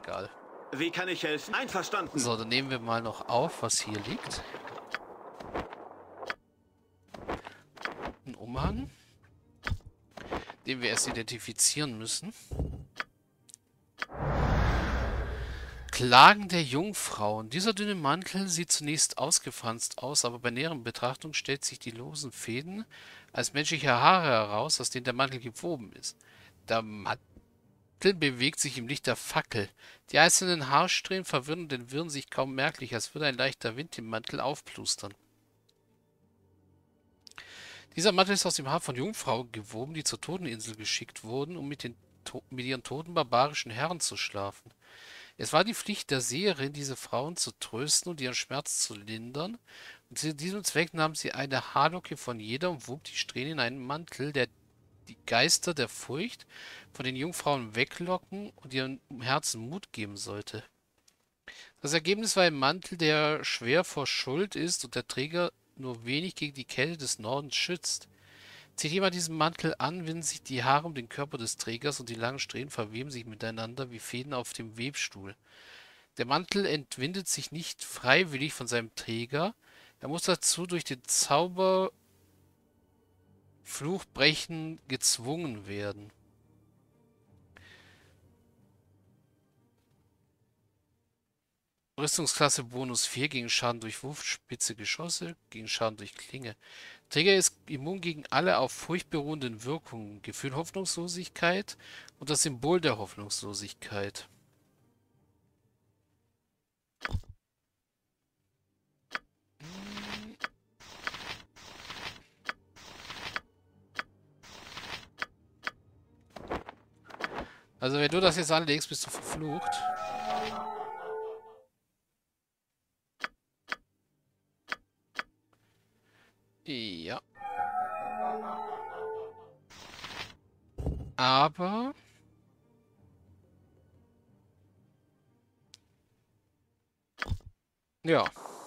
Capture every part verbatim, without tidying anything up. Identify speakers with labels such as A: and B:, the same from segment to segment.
A: egal.
B: Wie kann ich helfen? Einverstanden.
A: So, dann nehmen wir mal noch auf, was hier liegt. Ein Umhang, den wir erst identifizieren müssen. Klagen der Jungfrauen. Dieser dünne Mantel sieht zunächst ausgefranst aus, aber bei näheren Betrachtung stellt sich die losen Fäden als menschliche Haare heraus, aus denen der Mantel gewoben ist. Der Mantel bewegt sich im Licht der Fackel. Die einzelnen Haarsträhnen verwirren und entwirren sich kaum merklich, als würde ein leichter Wind den Mantel aufplustern. Dieser Mantel ist aus dem Haar von Jungfrauen gewoben, die zur Todeninsel geschickt wurden, um mit, den to mit ihren toten barbarischen Herren zu schlafen. Es war die Pflicht der Seherin, diese Frauen zu trösten und ihren Schmerz zu lindern, und zu diesem Zweck nahm sie eine Haarlocke von jeder und wog die Strähnen in einen Mantel, der die Geister der Furcht von den Jungfrauen weglocken und ihren Herzen Mut geben sollte. Das Ergebnis war ein Mantel, der schwer vor Schuld ist und der Träger nur wenig gegen die Kälte des Nordens schützt. Zieht jemand diesen Mantel an, winden sich die Haare um den Körper des Trägers und die langen Strähnen verweben sich miteinander wie Fäden auf dem Webstuhl. Der Mantel entwindet sich nicht freiwillig von seinem Träger, er muss dazu durch den Zauber Fluchbrechen gezwungen werden. Rüstungsklasse Bonus vier gegen Schaden durch Wurf, spitze Geschosse, gegen Schaden durch Klinge. Träger ist immun gegen alle auf Furcht beruhenden Wirkungen, Gefühl Hoffnungslosigkeit und das Symbol der Hoffnungslosigkeit. Also wenn du das jetzt anlegst, bist du verflucht. Ja. Aber... Ja.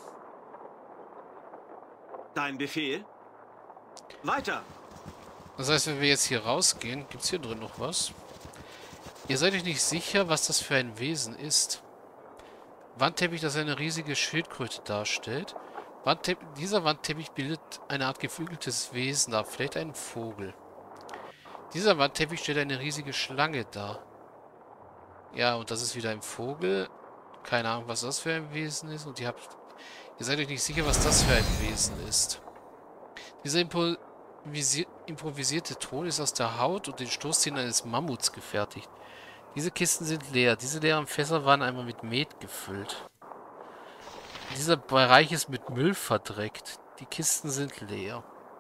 B: Dein Befehl? Weiter!
A: Das heißt, wenn wir jetzt hier rausgehen, gibt es hier drin noch was? Ihr seid euch nicht sicher, was das für ein Wesen ist. Wandteppich, das eine riesige Schildkröte darstellt. Wandteppich, dieser Wandteppich bildet eine Art geflügeltes Wesen dar, vielleicht einen Vogel. Dieser Wandteppich stellt eine riesige Schlange dar. Ja, und das ist wieder ein Vogel. Keine Ahnung, was das für ein Wesen ist. Und ihr habt, ihr seid euch nicht sicher, was das für ein Wesen ist. Dieser improvisi improvisierte Thron ist aus der Haut und den Stoßzähnen eines Mammuts gefertigt. Diese Kisten sind leer. Diese leeren Fässer waren einmal mit Met gefüllt. Dieser Bereich ist mit Müll verdreckt. Die Kisten sind leer.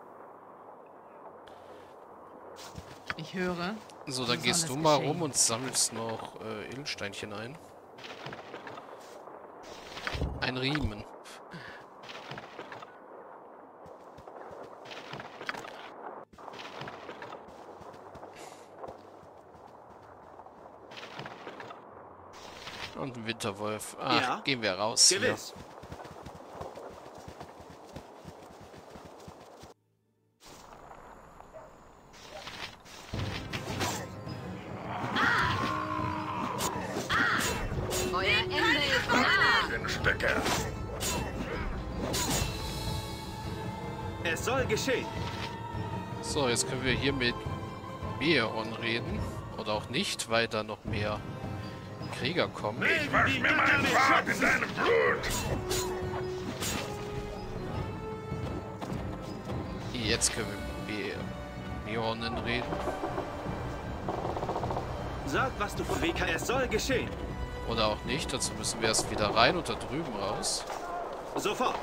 C: Ich höre.
A: So, dann gehst du mal rum und sammelst noch äh, Edelsteinchen ein. Ein Riemen. Und ein Winterwolf. Ach,
B: Ja,
A: gehen wir raus.
B: Gewiss.
A: Hier.
D: Euer Ende ist nah.
E: Den Stecker.
B: Es soll geschehen.
A: So, jetzt können wir hier mit Beon reden. Oder auch nicht, weil da noch mehr Krieger kommen.
E: Ich wasch mir meinen Bart in deinem Blut.
A: Jetzt können wir mit Beonen reden.
B: Sag, was du von W K S soll geschehen.
A: Oder auch nicht. Dazu müssen wir erst wieder rein und da drüben raus.
B: Sofort.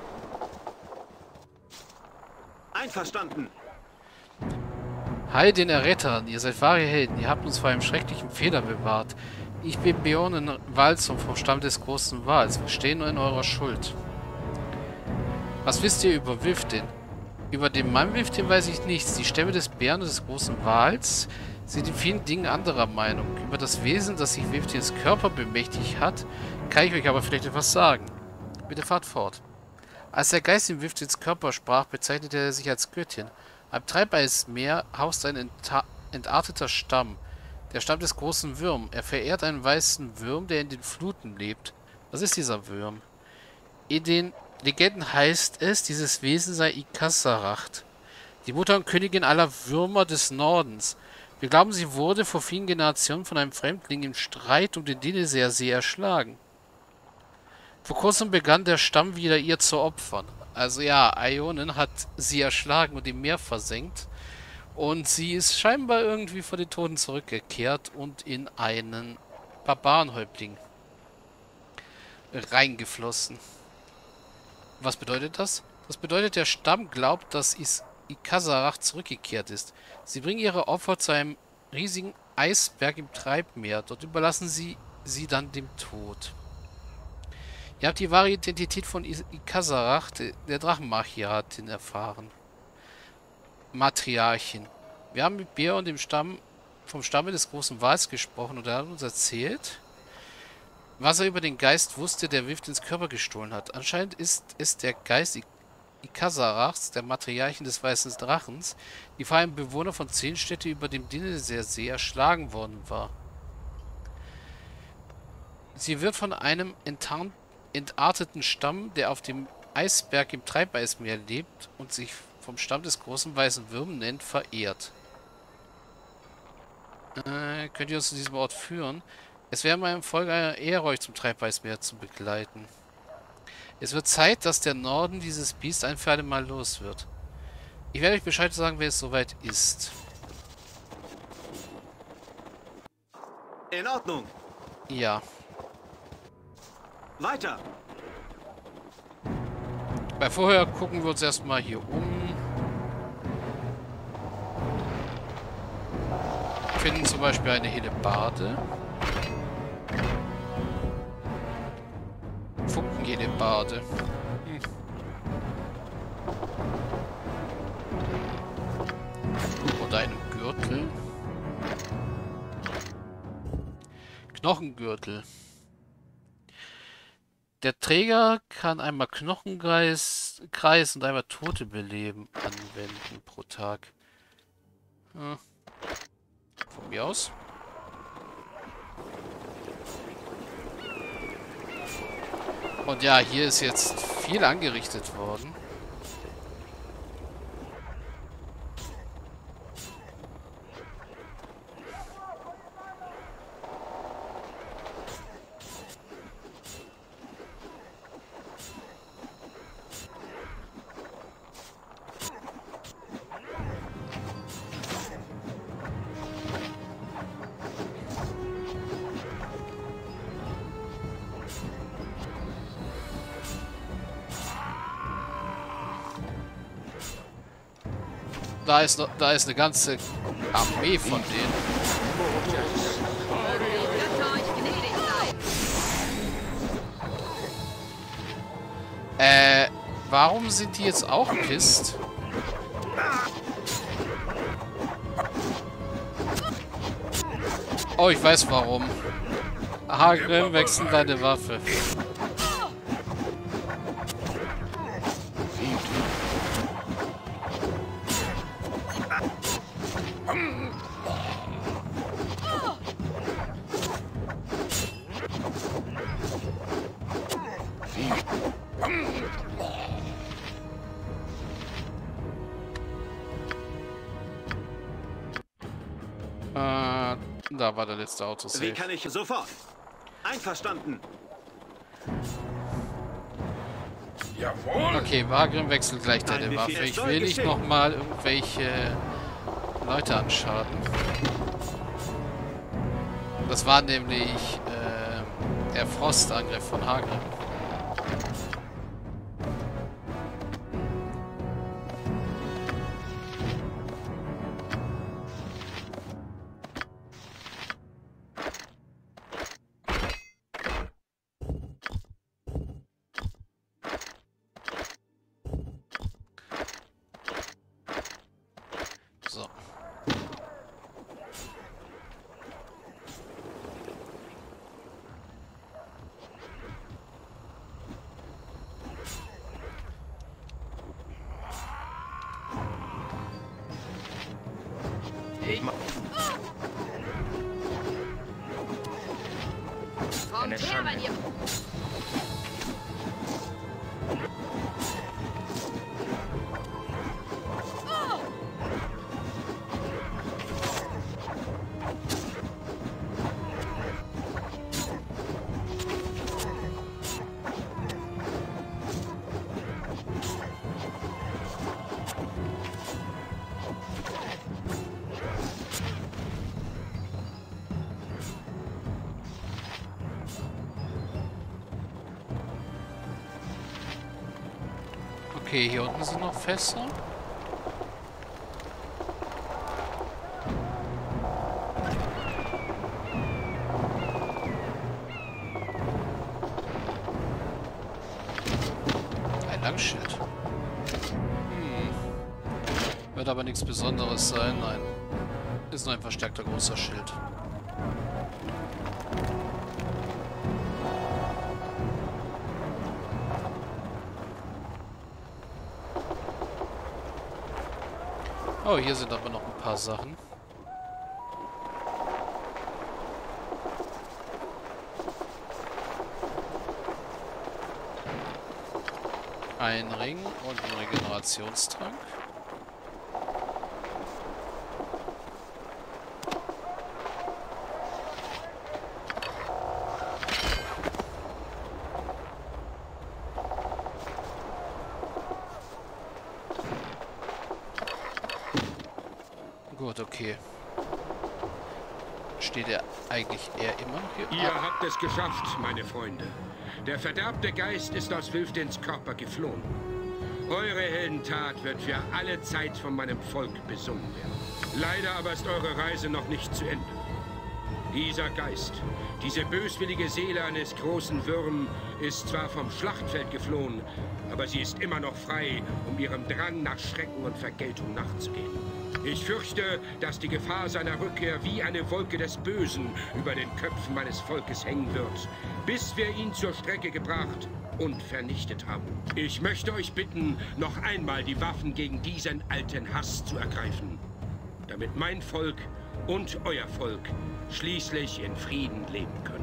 B: Einverstanden.
A: Heil den Errettern, ihr seid wahre Helden, ihr habt uns vor einem schrecklichen Fehler bewahrt. Ich bin Beonen Walzum vom Stamm des großen Wals. Wir stehen nur in eurer Schuld. Was wisst ihr über Wiftin? Über den Mann Wiftin weiß ich nichts. Die Stämme des Bären und des großen Wals sind in vielen Dingen anderer Meinung. Über das Wesen, das sich Wiftins Körper bemächtigt hat, kann ich euch aber vielleicht etwas sagen. Bitte fahrt fort. Als der Geist in Wiftins Körper sprach, bezeichnete er sich als Göttin. Am Treibeismeer haust ein entarteter Stamm, Der Stamm des großen Wurm. Er verehrt einen weißen Wurm, der in den Fluten lebt. Was ist dieser Wurm? In den Legenden heißt es, dieses Wesen sei Ikasaracht, die Mutter und Königin aller Würmer des Nordens. Wir glauben, sie wurde vor vielen Generationen von einem Fremdling im Streit um den Dinneseer-See erschlagen. Vor kurzem begann der Stamm wieder ihr zu opfern. Also ja, Ionen hat sie erschlagen und im Meer versenkt. Und sie ist scheinbar irgendwie vor den Toten zurückgekehrt und in einen Barbarenhäuptling reingeflossen. Was bedeutet das? Das bedeutet, der Stamm glaubt, dass Is Ikasaracht zurückgekehrt ist. Sie bringen ihre Opfer zu einem riesigen Eisberg im Treibmeer. Dort überlassen sie sie dann dem Tod. Ihr habt die wahre Identität von Ikasaracht, der Drachenmatriarchin, erfahren. Matriarchin. Wir haben mit Bär und dem Stamm vom Stamme des großen Wals gesprochen und er hat uns erzählt, was er über den Geist wusste, der Wift ins Körper gestohlen hat. Anscheinend ist es der Geist Ikasarachts, der Matriarchin des Weißen Drachens, die vor einem Bewohner von Zehnstädte über dem Dinneseer-See erschlagen worden war. Sie wird von einem enttarnt, entarteten Stamm, der auf dem Eisberg im Treibeismeer lebt und sich vom Stamm des großen weißen Wurm nennt, verehrt. Äh, könnt ihr uns zu diesem Ort führen? Es wäre meinem Volk eine Ehre, euch zum Treibeismeer zu begleiten. Es wird Zeit, dass der Norden dieses Biest ein für alle Mal los wird. Ich werde euch Bescheid sagen, wenn es soweit ist.
B: In Ordnung.
A: Ja.
B: Weiter.
A: Bei vorher gucken wir uns erstmal hier um. Finden zum Beispiel eine Hellebarde. Funkenhellebarde. Hm. Oder einen Gürtel. Knochengürtel. Der Träger kann einmal Knochenkreis Kreis und einmal Tote beleben anwenden pro Tag. Hm. Von mir aus. Und ja, hier ist jetzt viel angerichtet worden. Da ist noch, da ist eine ganze Armee von denen. Äh, warum sind die jetzt auch pisst? Oh, ich weiß warum. Hagrim, wechsel deine Waffe. Äh, da war der letzte Autosave.
B: Wie kann ich sofort? Einverstanden.
E: Jawohl.
A: Okay, Wagrim wechselt gleich deine
B: Ein
A: Waffe.
B: Befehl, es
A: Ich
B: soll
A: will nicht
B: geschehen.
A: nochmal irgendwelche Leute anschaden. Das war nämlich äh, der Frostangriff von Hagrim. So.
E: eine
D: Her bei
E: Schande.
D: dir!
A: Okay, hier unten sind noch Fässer. Ein Langschild. Hm. Wird aber nichts Besonderes sein, nein. Ist nur ein verstärkter großer Schild. Oh, hier sind aber noch ein paar Sachen. Ein Ring und ein Regenerationstrank. Gut, okay. Steht er eigentlich eher immer noch hier?
E: Ihr
A: Ah,
E: habt es geschafft, meine Freunde. Der verderbte Geist ist aus Wülftens Körper geflohen. Eure Heldentat wird für alle Zeit von meinem Volk besungen werden. Leider aber ist eure Reise noch nicht zu Ende. Dieser Geist, diese böswillige Seele eines großen Würm, ist zwar vom Schlachtfeld geflohen, aber sie ist immer noch frei, um ihrem Drang nach Schrecken und Vergeltung nachzugehen. Ich fürchte, dass die Gefahr seiner Rückkehr wie eine Wolke des Bösen über den Köpfen meines Volkes hängen wird, bis wir ihn zur Strecke gebracht und vernichtet haben. Ich möchte euch bitten, noch einmal die Waffen gegen diesen alten Hass zu ergreifen, damit mein Volk und euer Volk schließlich in Frieden leben können.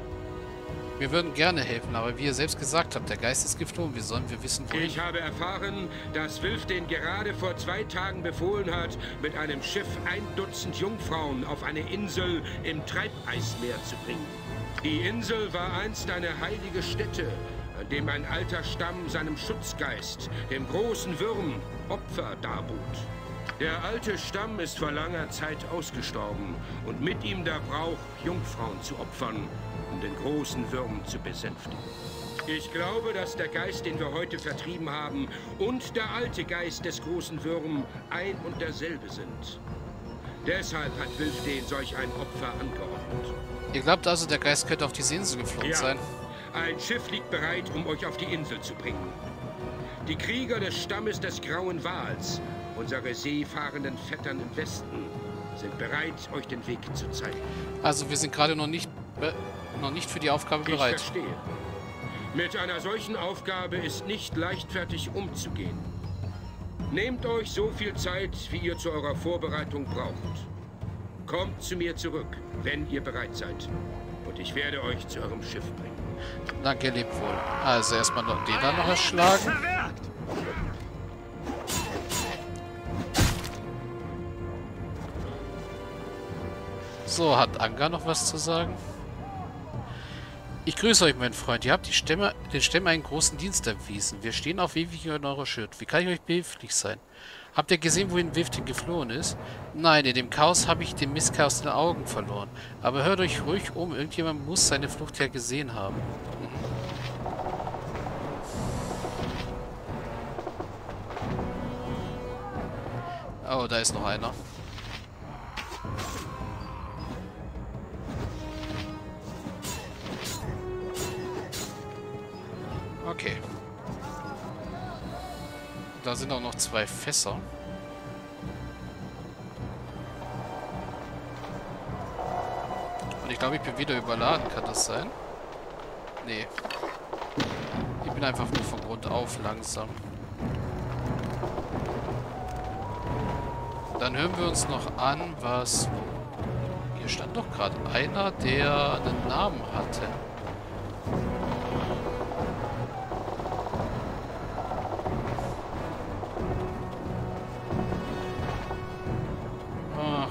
A: wir würden gerne helfen, aber wie ihr selbst gesagt habt, der Geist ist geflohen. Wie sollen wir wissen, wohin?
E: Ich habe erfahren, dass Wülften gerade vor zwei Tagen befohlen hat, mit einem Schiff ein Dutzend Jungfrauen auf eine Insel im Treibeismeer zu bringen. Die Insel war einst eine heilige Stätte, an dem ein alter Stamm seinem Schutzgeist, dem großen Wurm, Opfer darbot. Der alte Stamm ist vor langer Zeit ausgestorben und mit ihm der Brauch, Jungfrauen zu opfern, um den großen Wurm zu besänftigen. Ich glaube, dass der Geist, den wir heute vertrieben haben, und der alte Geist des großen Wurm ein und derselbe sind. Deshalb hat Wülften solch ein Opfer angeordnet.
A: Ihr glaubt also, der Geist könnte auf diese Insel geflohen
E: Ja,
A: sein?
E: ein Schiff liegt bereit, um euch auf die Insel zu bringen. Die Krieger des Stammes des Grauen Wals, unsere seefahrenden Vettern im Westen, sind bereit, euch den Weg zu zeigen.
A: Also wir sind gerade noch nicht be- noch nicht für die Aufgabe
E: Ich
A: bereit.
E: verstehe. Mit einer solchen Aufgabe ist nicht leichtfertig umzugehen. Nehmt euch so viel Zeit, wie ihr zu eurer Vorbereitung braucht. Kommt zu mir zurück, wenn ihr bereit seid. Und ich werde euch zu eurem Schiff bringen.
A: Danke, ihr lebt wohl. Also erstmal noch den da noch erschlagen.
B: Verwerkt!
A: So, hat Anga noch was zu sagen? Ich grüße euch, mein Freund. Ihr habt die Stämme, den Stämmen einen großen Dienst erwiesen. Wir stehen auf ewig in eurer Schuld. Wie kann ich euch behilflich sein? Habt ihr gesehen, wohin Wülften geflohen ist? Nein, in dem Chaos habe ich den Mistkerl aus den Augen verloren. Aber hört euch ruhig um. Irgendjemand muss seine Flucht ja gesehen haben. Mhm. Oh, da ist noch einer. Okay. Da sind auch noch zwei Fässer. Und ich glaube, ich bin wieder überladen. Kann das sein? Nee. Ich bin einfach nur von Grund auf langsam. Dann hören wir uns noch an, was... Hier stand doch gerade einer, der einen Namen hatte.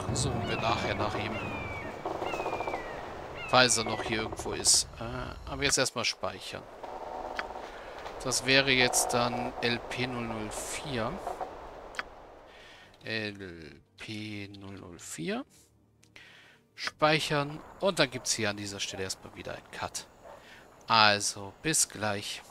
A: Suchen wir nachher nach ihm. Falls er noch hier irgendwo ist. Äh, aber jetzt erstmal speichern. Das wäre jetzt dann L P null null vier. L P null null vier. Speichern. Und dann gibt es hier an dieser Stelle erstmal wieder einen Cut. Also, bis gleich.